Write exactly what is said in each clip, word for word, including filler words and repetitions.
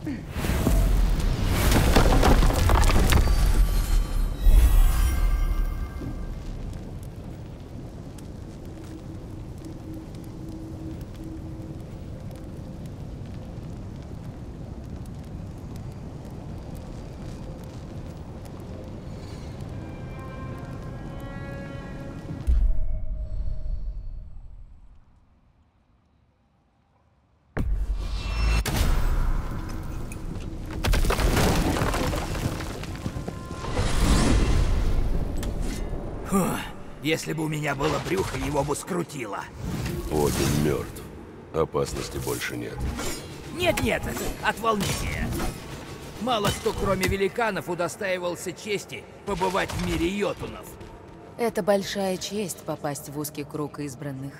Фух, если бы у меня было брюхо, его бы скрутило. Один мертв. Опасности больше нет. Нет-нет, это от волнения. Мало кто, кроме великанов, удостаивался чести побывать в мире йотунов. Это большая честь попасть в узкий круг избранных.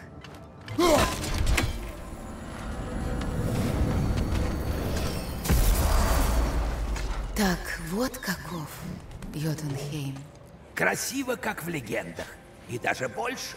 Так, вот каков Йотунхейм. Красиво, как в легендах. И даже больше.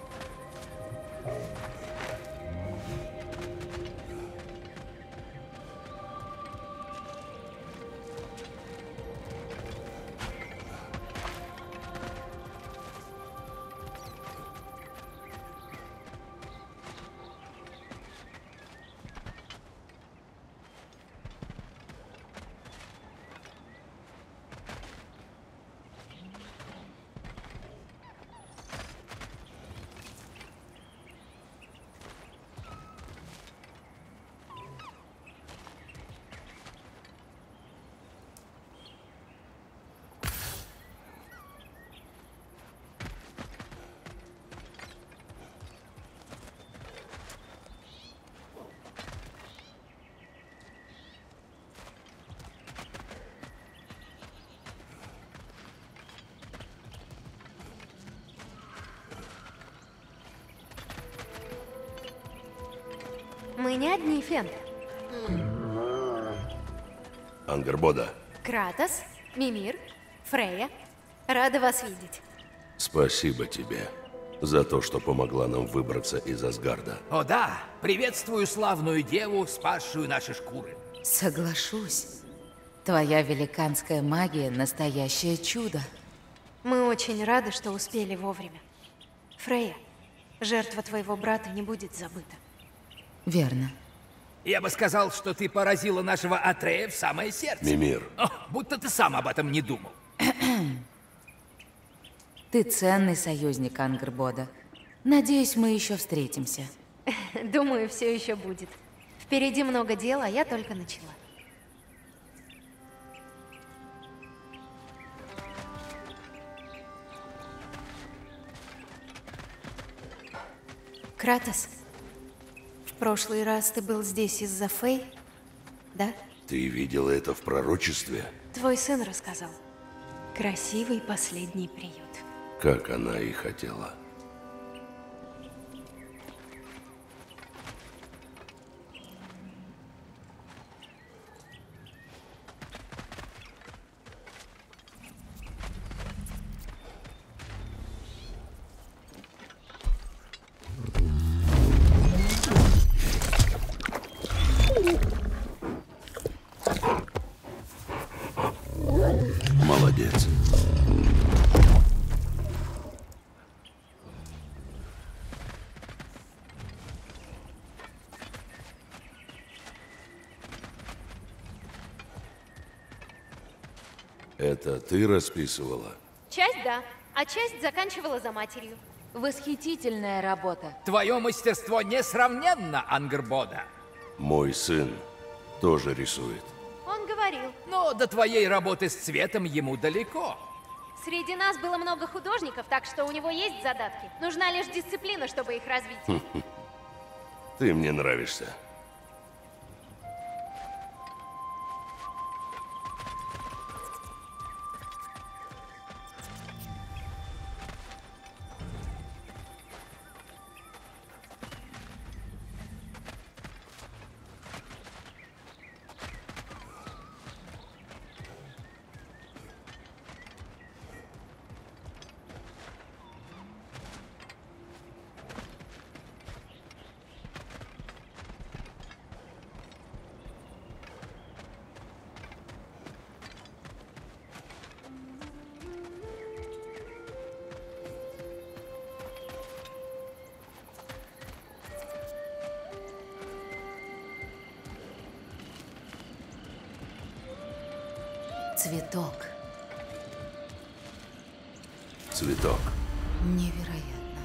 Мы не одни, Фент. Ангербода. Кратос, Мимир, Фрейя. Рада вас видеть. Спасибо тебе за то, что помогла нам выбраться из Асгарда. О да, приветствую славную деву, спасшую наши шкуры. Соглашусь. Твоя великанская магия — настоящее чудо. Мы очень рады, что успели вовремя. Фрейя, жертва твоего брата не будет забыта. Верно. Я бы сказал, что ты поразила нашего Атрея в самое сердце. Мимир. О, будто ты сам об этом не думал. Ты ценный союзник, Ангербода. Надеюсь, мы еще встретимся. Думаю, все еще будет. Впереди много дел, а я только начала. Кратос, в прошлый раз ты был здесь из-за Фей, да? Ты видела это в пророчестве? Твой сын рассказал. Красивый последний приют. Как она и хотела. Молодец. Это ты расписывала? Часть да, а часть заканчивала за матерью. Восхитительная работа. Твое мастерство несравненно, Ангербода. Мой сын тоже рисует. Он говорил. Но до твоей работы с цветом ему далеко. Среди нас было много художников, так что у него есть задатки. Нужна лишь дисциплина, чтобы их развить. Ты мне нравишься. Цветок. Цветок. Невероятно.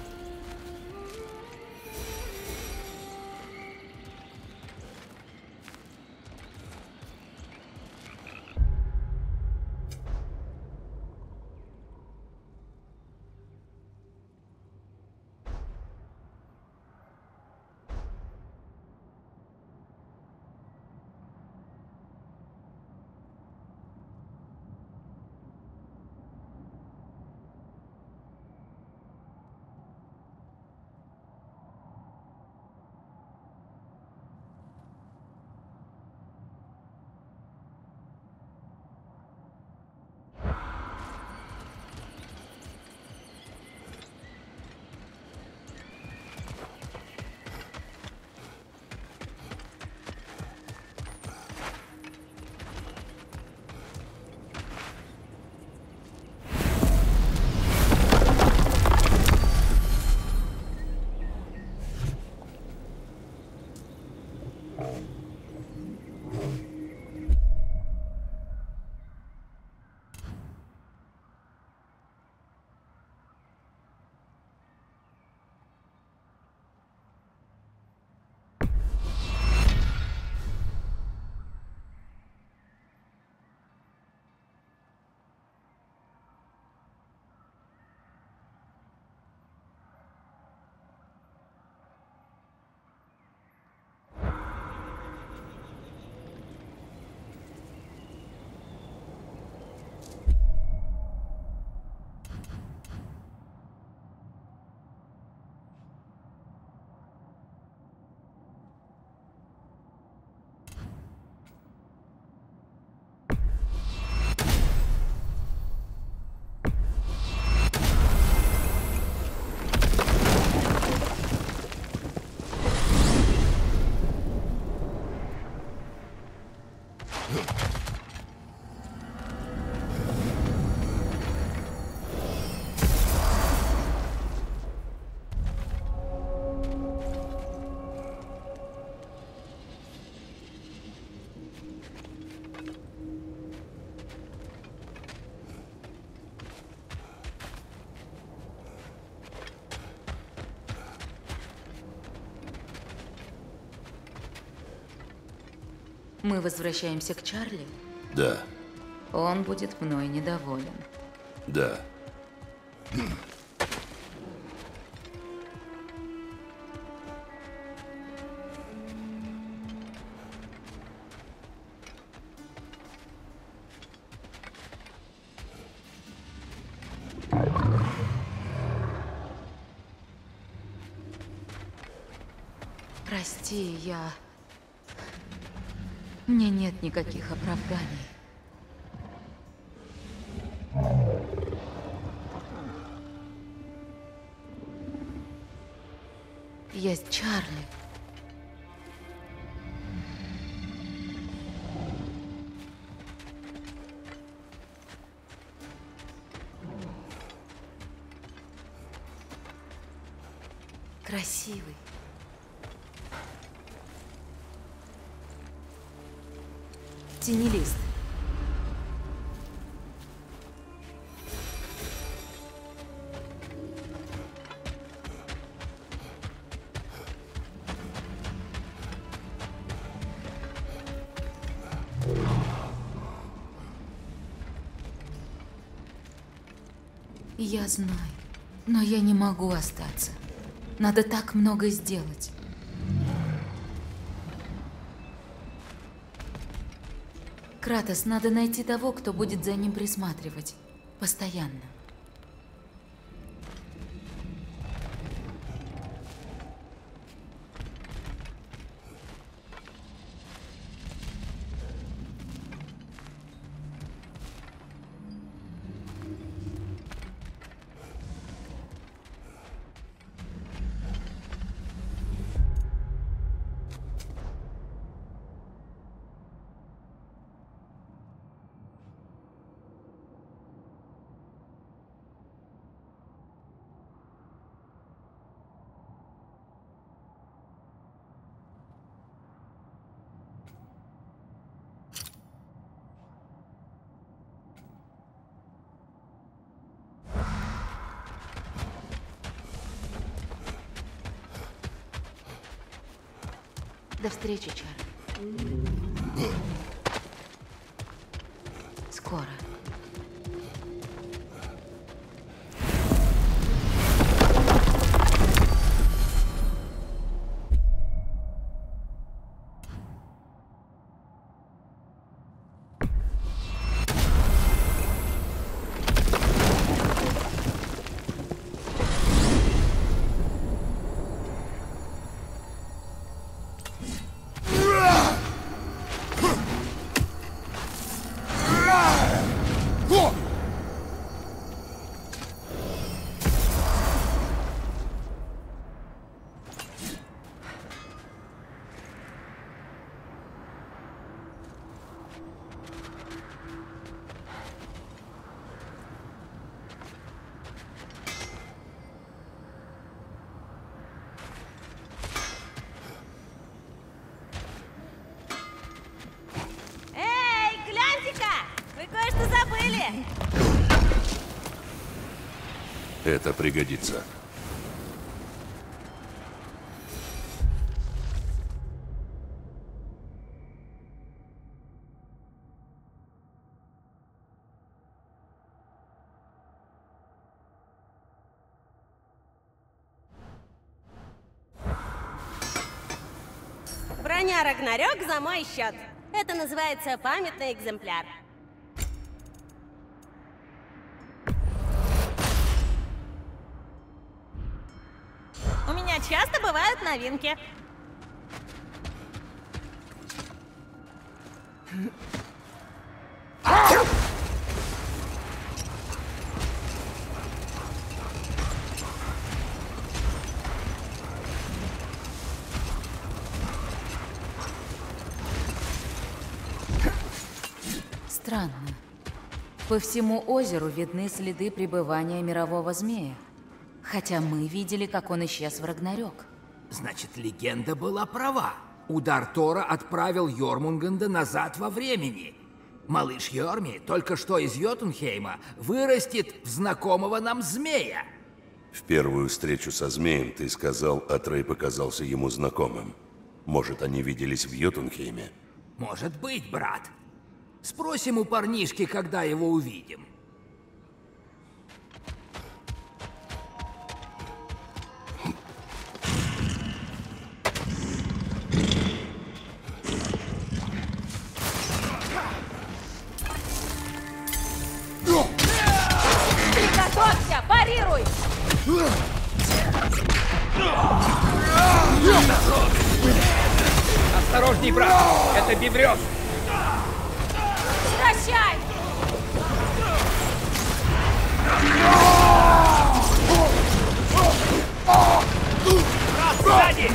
Мы возвращаемся к Чарли. Да, Он будет мной недоволен. да. Прости, я... Мне нет никаких оправданий. Есть Чарли. Красивый. Тенелист. Я знаю, но я не могу остаться. Надо так много сделать. Кратос, надо найти того, кто будет за ним присматривать. Постоянно. До встречи, Чар. Скоро. Это пригодится. Броня Рагнарёк за мой счет. Это называется памятный экземпляр. У меня часто бывают новинки. Странно. По всему озеру видны следы пребывания мирового змея. Хотя мы видели, как он исчез в Рагнарёк. Значит, легенда была права. Удар Тора отправил Йормунганда назад во времени. Малыш Йорми только что из Йотунхейма вырастет в знакомого нам змея. В первую встречу со змеем ты сказал, Атрей показался ему знакомым. Может, они виделись в Йотунхейме? Может быть, брат. Спросим у парнишки, когда его увидим. Готовься! Парируй! Осторожней, брат! Это биврёс! Прощай! Брат, сзади!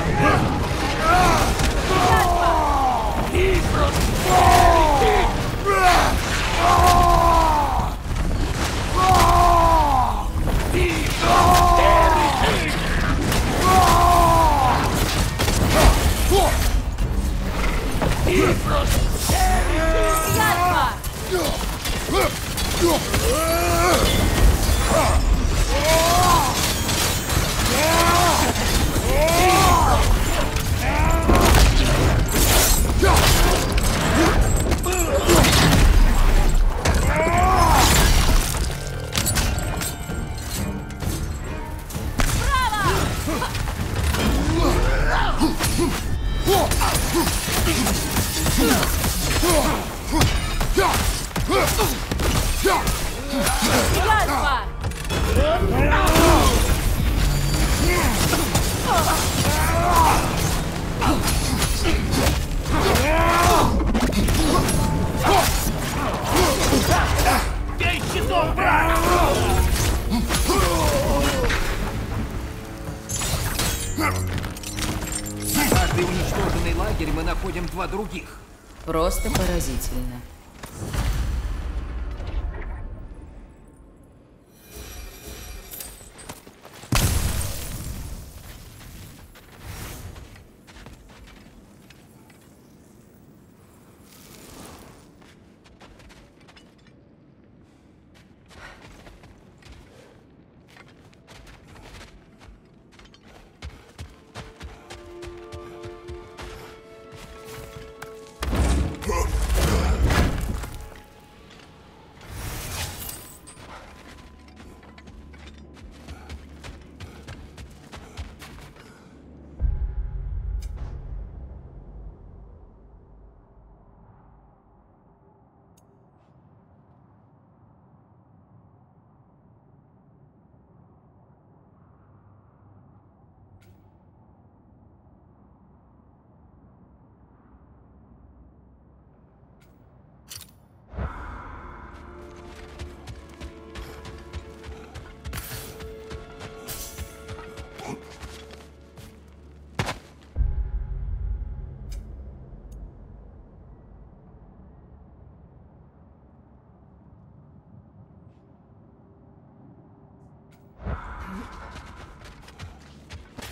Бей щитом, брат! Каждый уничтоженный лагерь мы находим два других. Просто поразительно.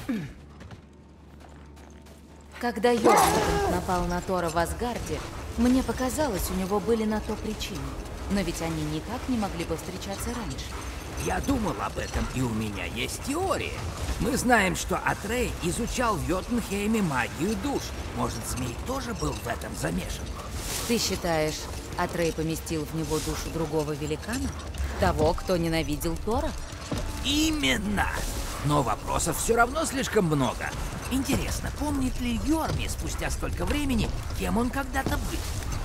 Когда Йормунд напал на Тора в Асгарде, мне показалось, у него были на то причины. Но ведь они никак не могли повстречаться раньше. Я думал об этом, и у меня есть теория. Мы знаем, что Атрей изучал в Йотунхейме магию душ. Может, змей тоже был в этом замешан? Ты считаешь, Атрей поместил в него душу другого великана? Того, кто ненавидел Тора? Именно! Но вопросов все равно слишком много. Интересно, помнит ли Йорми спустя столько времени, кем он когда-то был?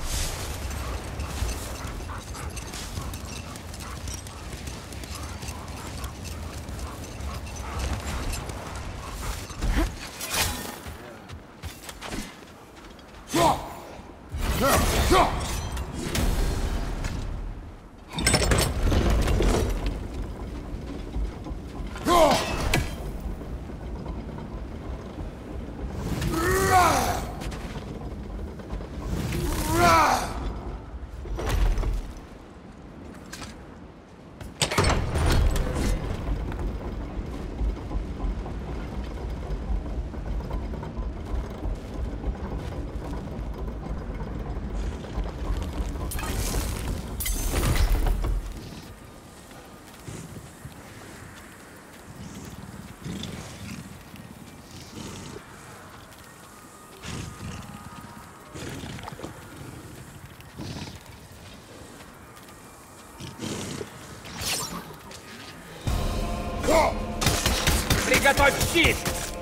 Приготовь щит!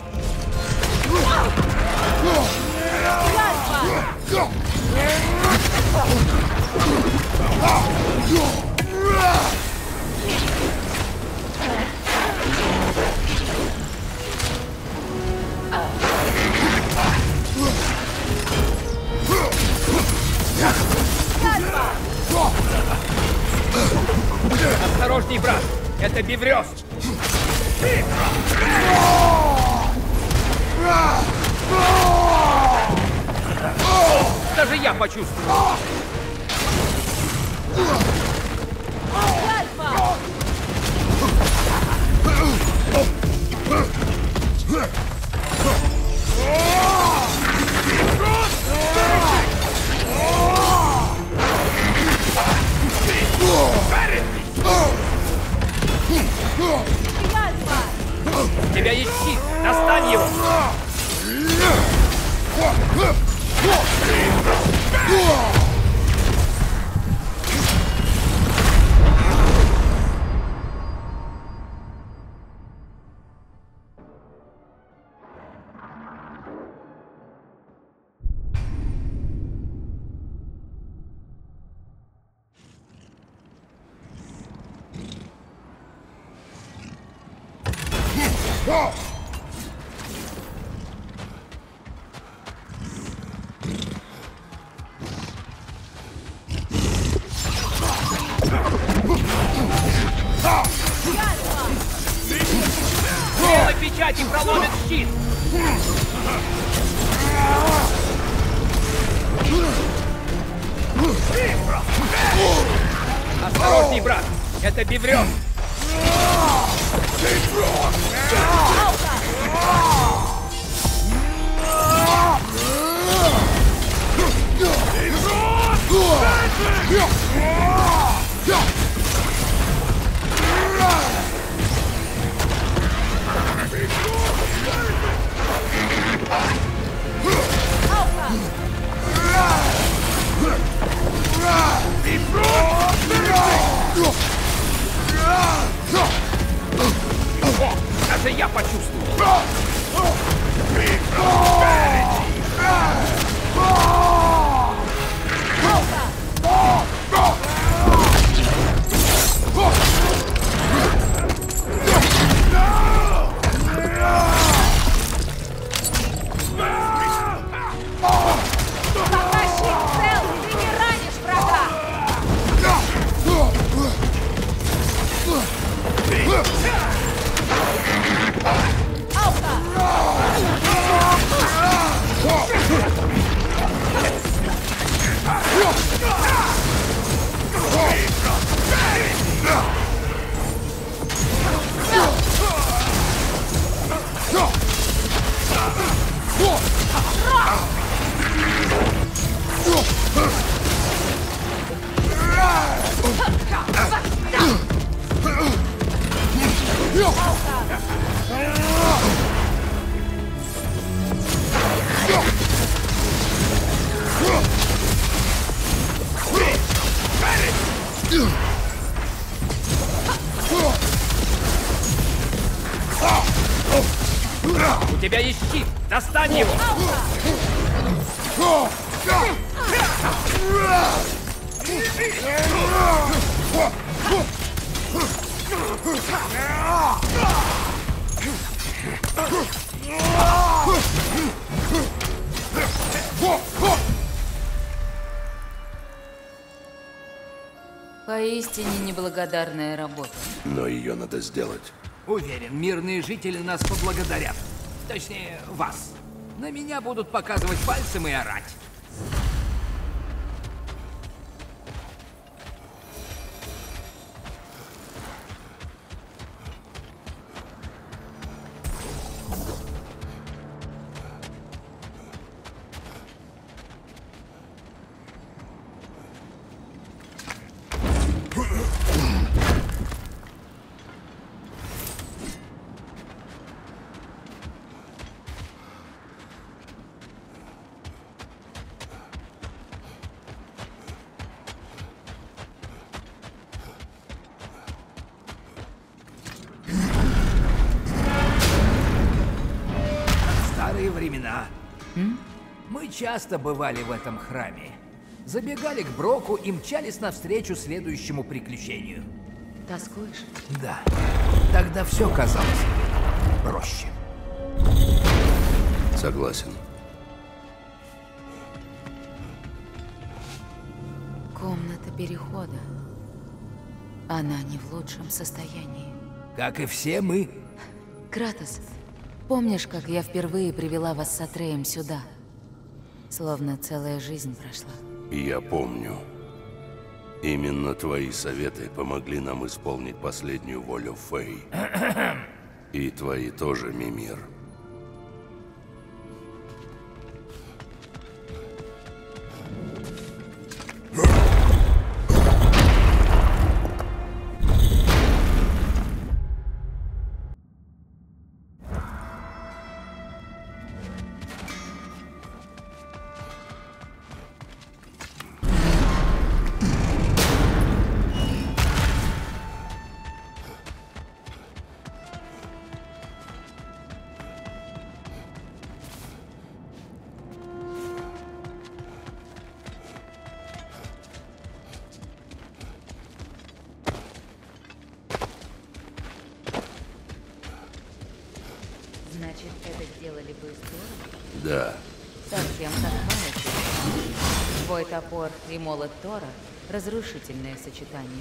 Осторожней, брат! Это Беврёс! Даже я почувствовал! У тебя есть щит! Достань его! Белой печати проломит щит! Осторожней, брат! Это Беврёс! Даже я почувствовал. Пока щит цел, ты не ранишь врага! Алка! У тебя есть щит! Достань его! Поистине неблагодарная работа. Но ее надо сделать. Уверен, мирные жители нас поблагодарят. Точнее, вас. На меня будут показывать пальцем и орать. Старые времена. М? Мы часто бывали в этом храме. Забегали к Броку и мчались навстречу следующему приключению. Тоскуешь? Да. Тогда все казалось проще. Согласен. Комната перехода. Она не в лучшем состоянии. Как и все мы. Кратос, помнишь, как я впервые привела вас с Атреем сюда? Словно целая жизнь прошла. Я помню. Именно твои советы помогли нам исполнить последнюю волю Фей. И твои тоже, Мимир. Значит, это сделали быстро? Да. Совсем как память. Твой топор и молот Тора — разрушительное сочетание.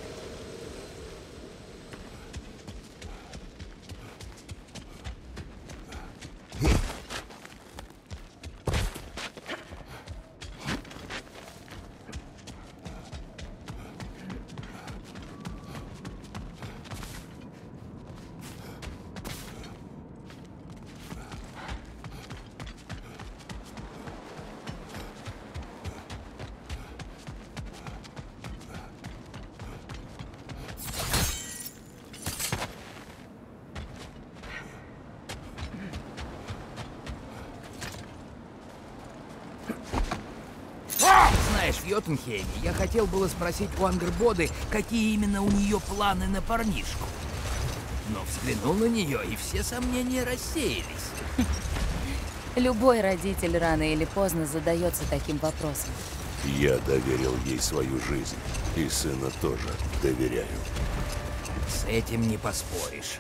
Знаешь, в Йотунхейме я хотел было спросить у Ангрбоды, какие именно у нее планы на парнишку. Но взглянул на нее, и все сомнения рассеялись. Любой родитель рано или поздно задается таким вопросом. Я доверил ей свою жизнь. И сына тоже доверяю. С этим не поспоришь.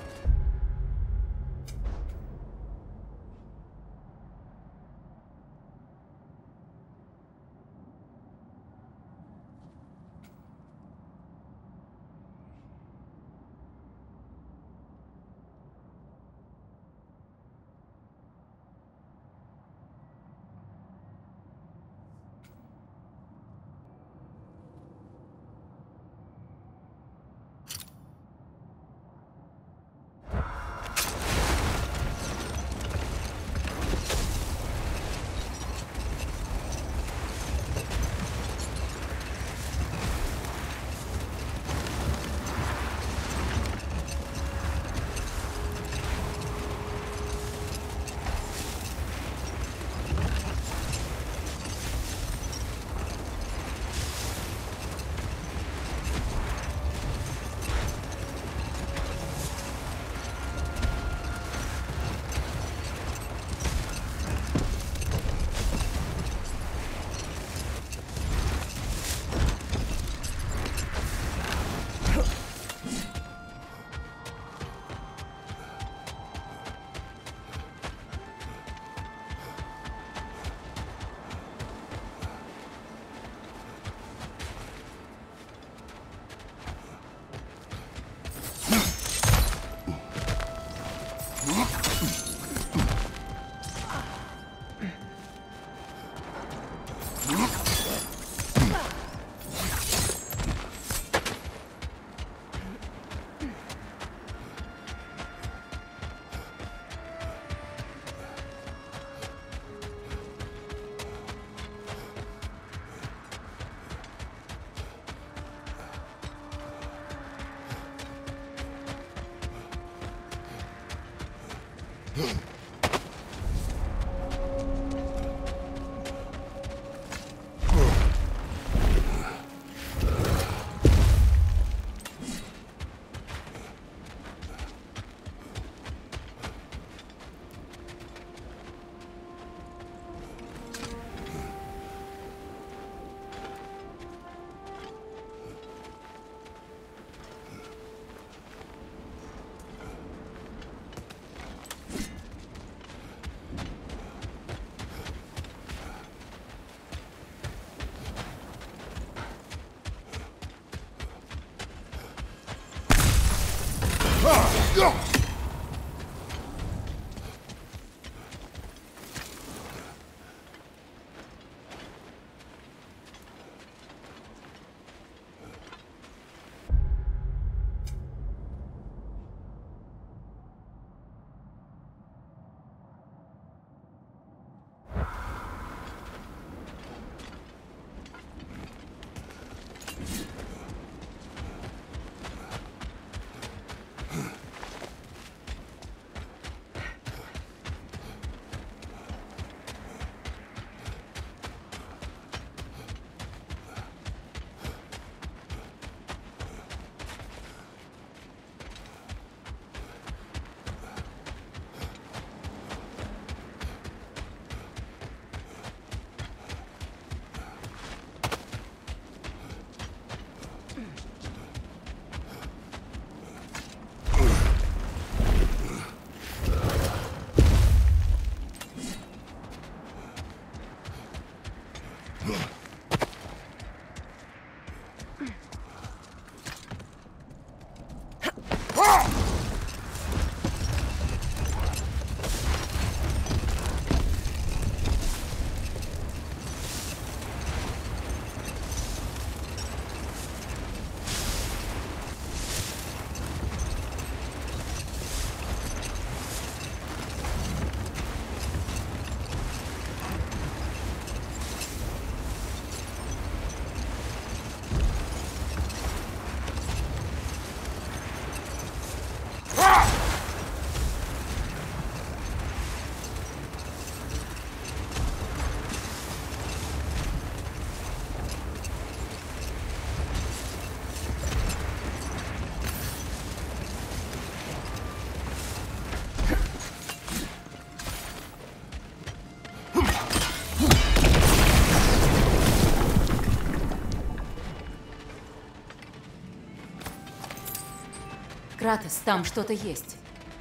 Кратос, там что-то есть.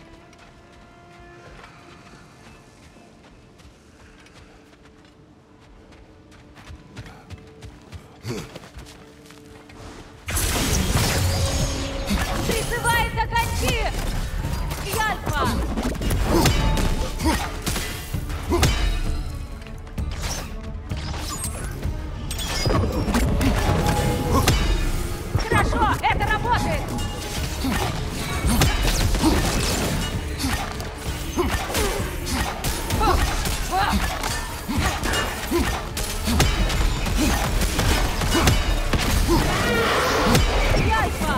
Призывается Кончи! Альфа! Хорошо, это работает! Альфа!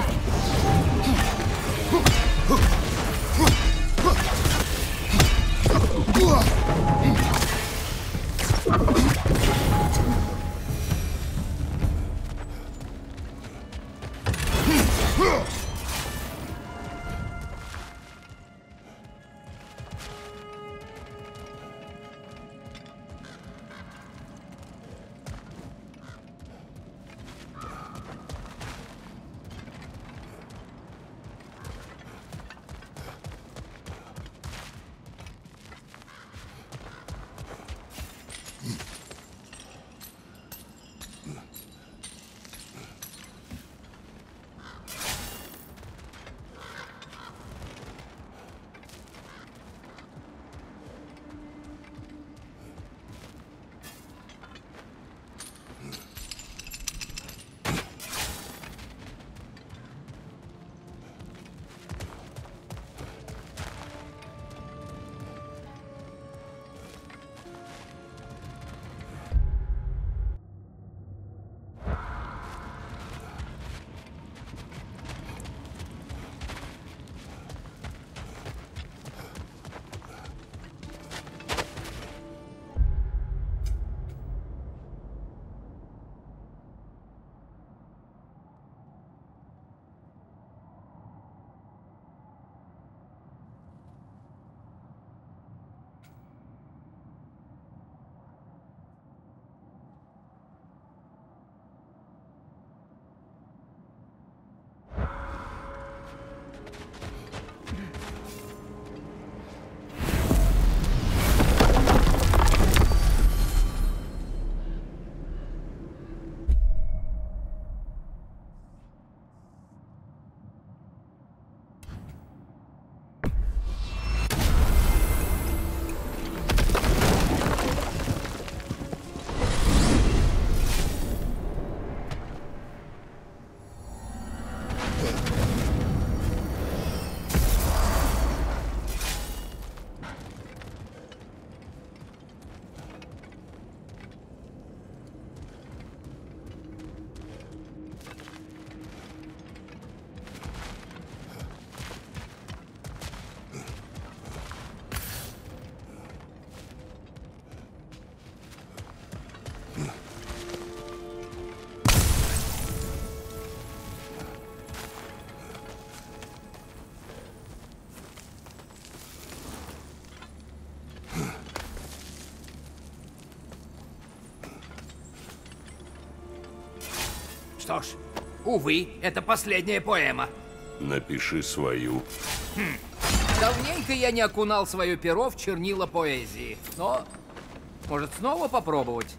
что ж, увы, это последняя поэма. Напиши свою. Хм. Давненько я не окунал свое перо в чернила поэзии. Но, может, снова попробовать?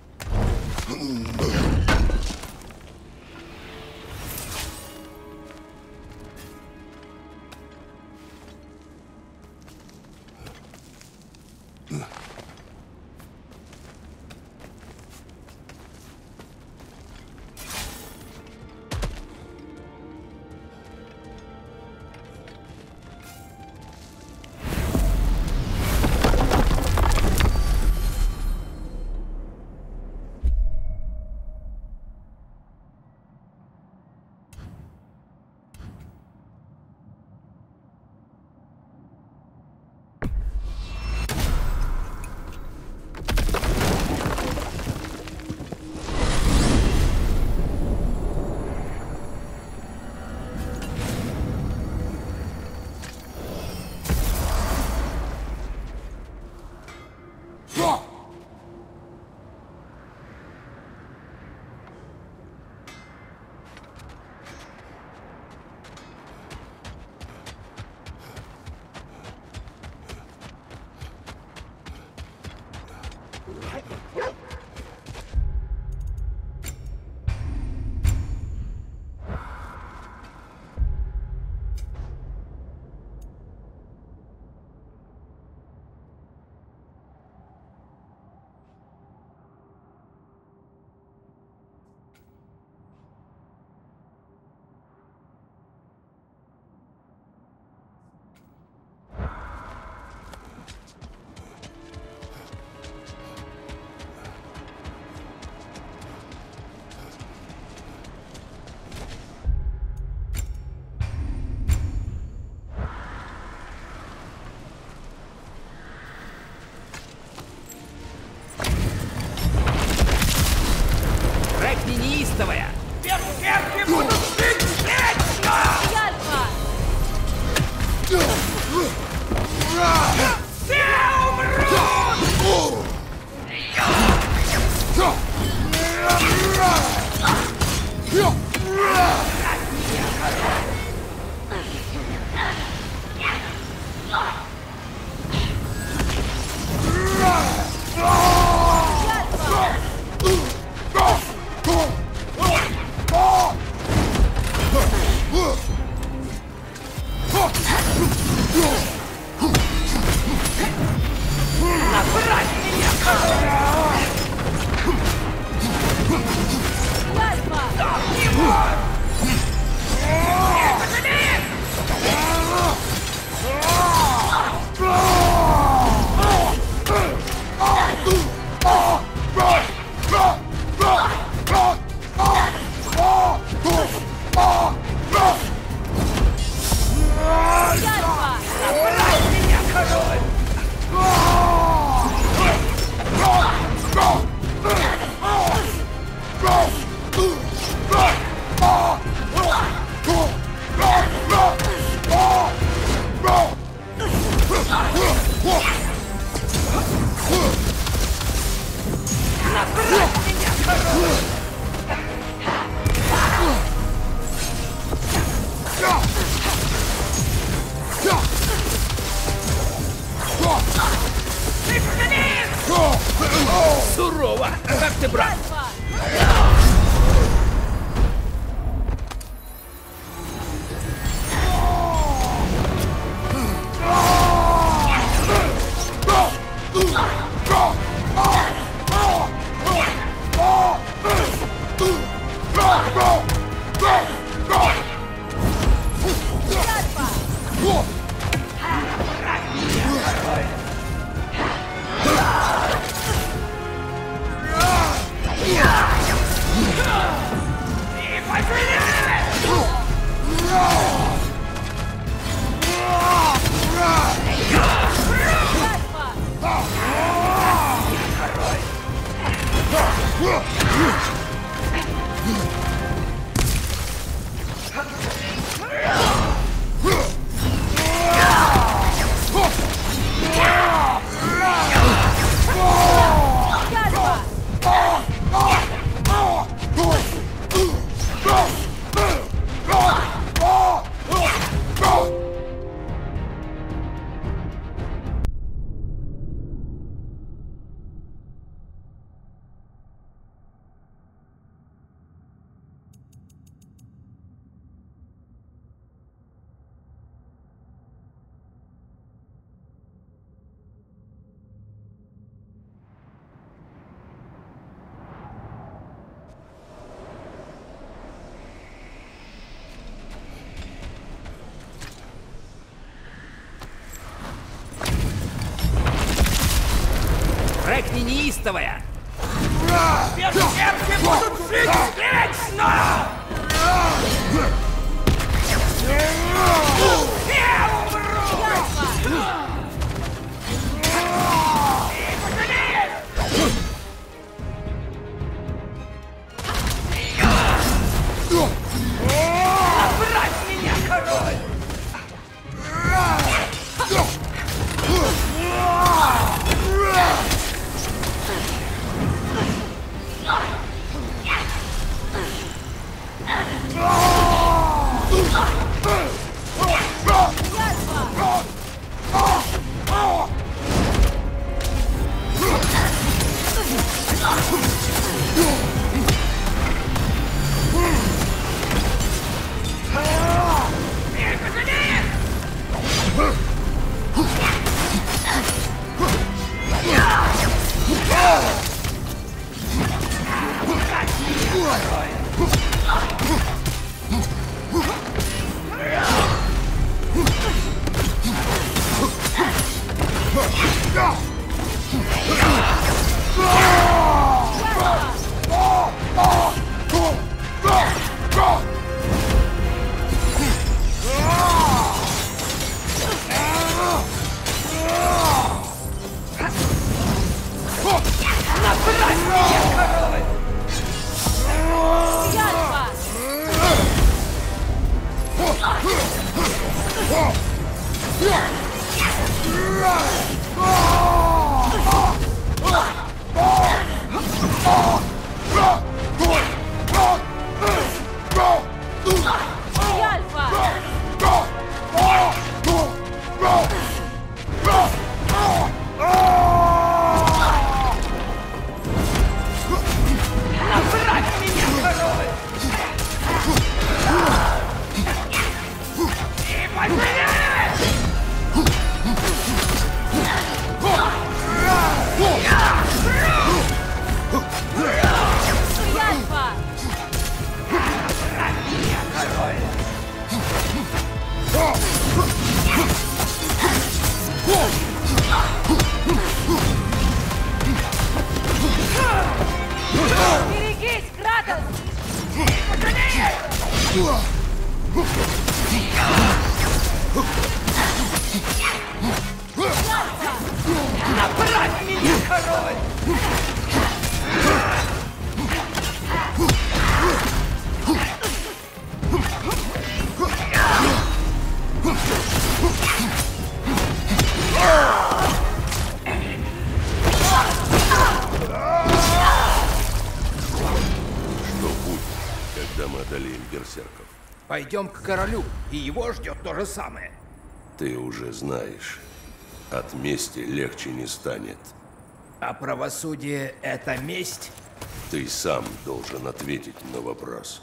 Неистовая! Берсерки будут жить вечно! Альфа! Все умрут! Go! неистовая! Берсерки будут жить вечно! Отбрось меня, король! Берегись, Кратос! Направь меня, король! Что будет, когда мы одолеем берсерков? Пойдем к королю, и его ждет то же самое. Ты уже знаешь. От мести легче не станет. А правосудие — это месть? Ты сам должен ответить на вопрос.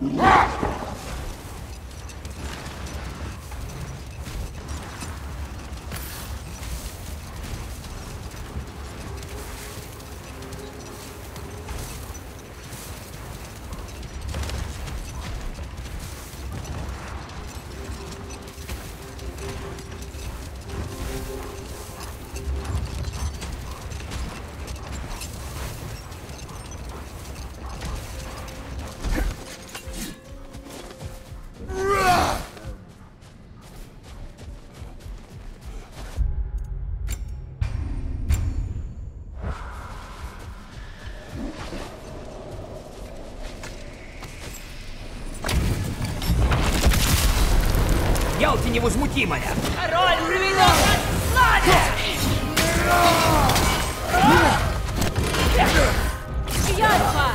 Ялти невозмутимая! Король приведет нас в славе! Янфа!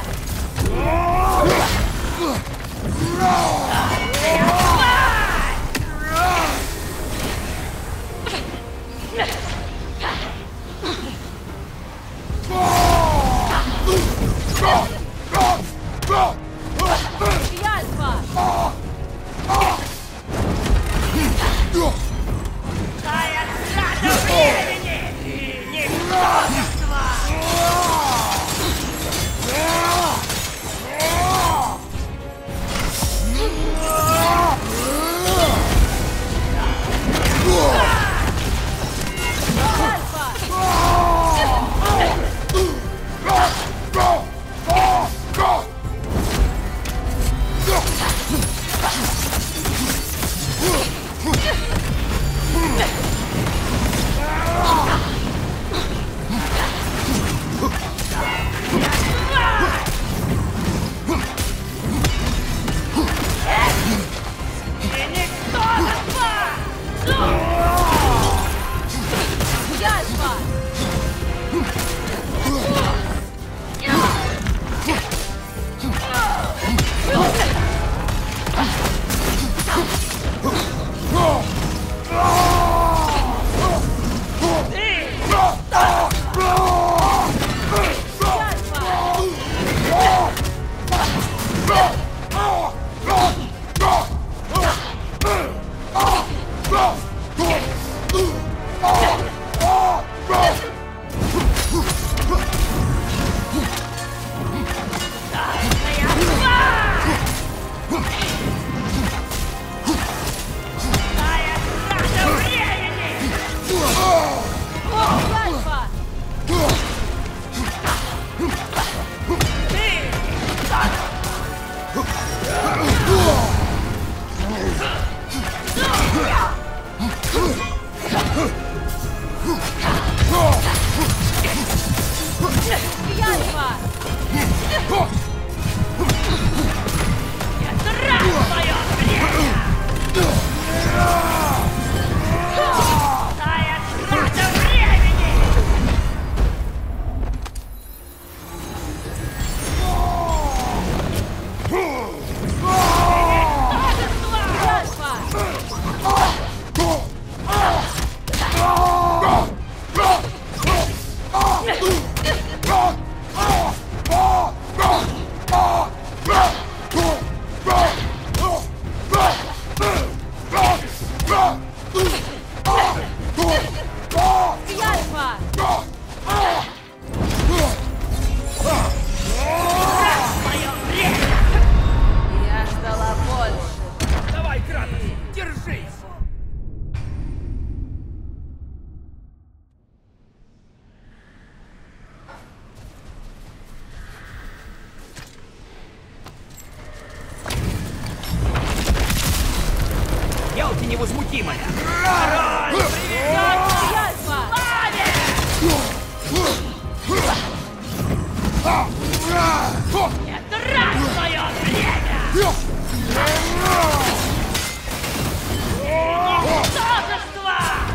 Ялти невозмутимая! Король приведет нас в славе! Это раз мое время! Ничтожество!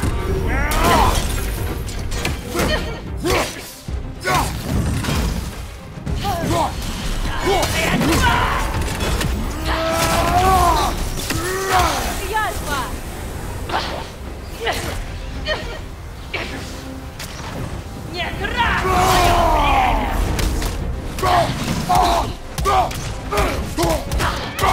Нет, раз мое время!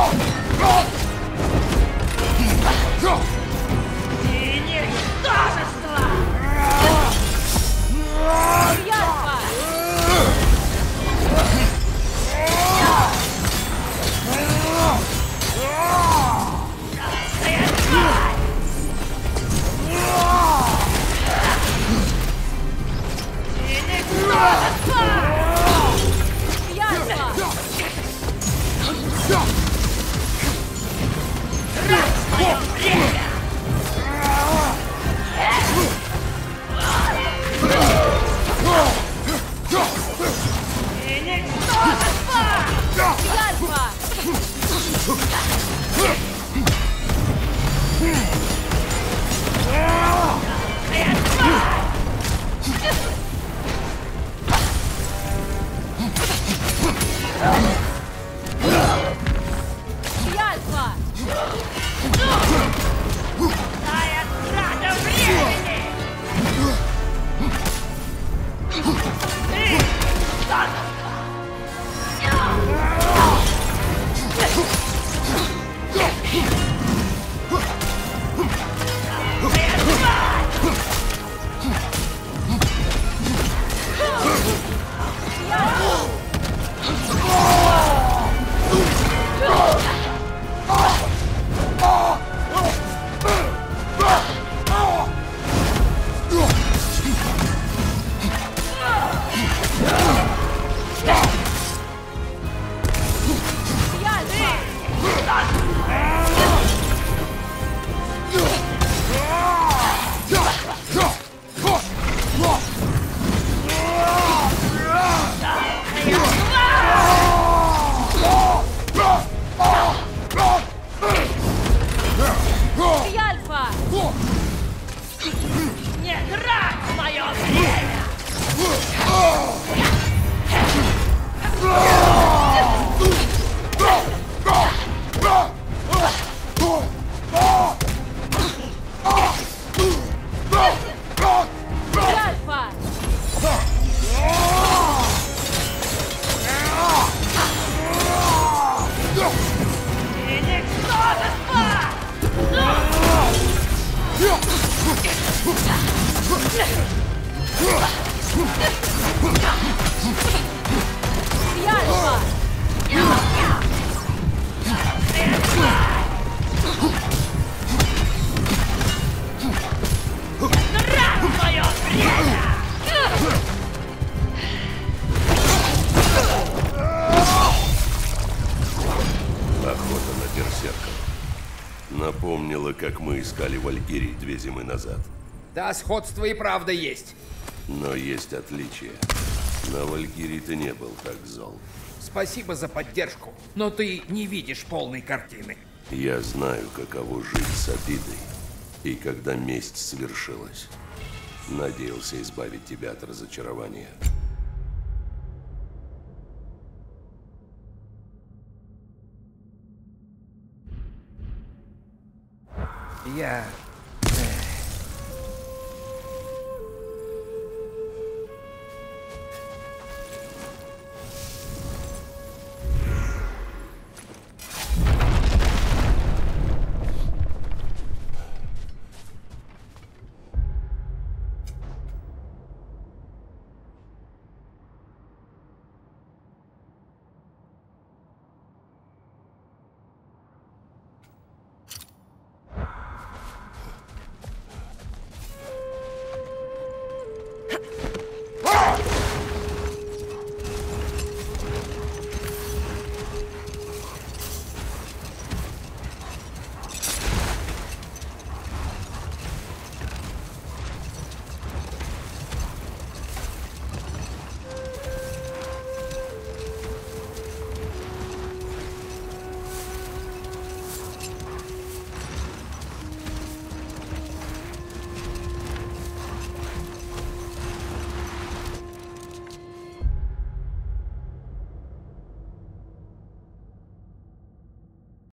Напомнила, как мы искали Валькирий две зимы назад. Да, сходство и правда есть. Но есть отличия. На Валькирии ты не был так зол. Спасибо за поддержку, но ты не видишь полной картины. Я знаю, каково жить с обидой. И когда месть свершилась, надеялся избавить тебя от разочарования. Я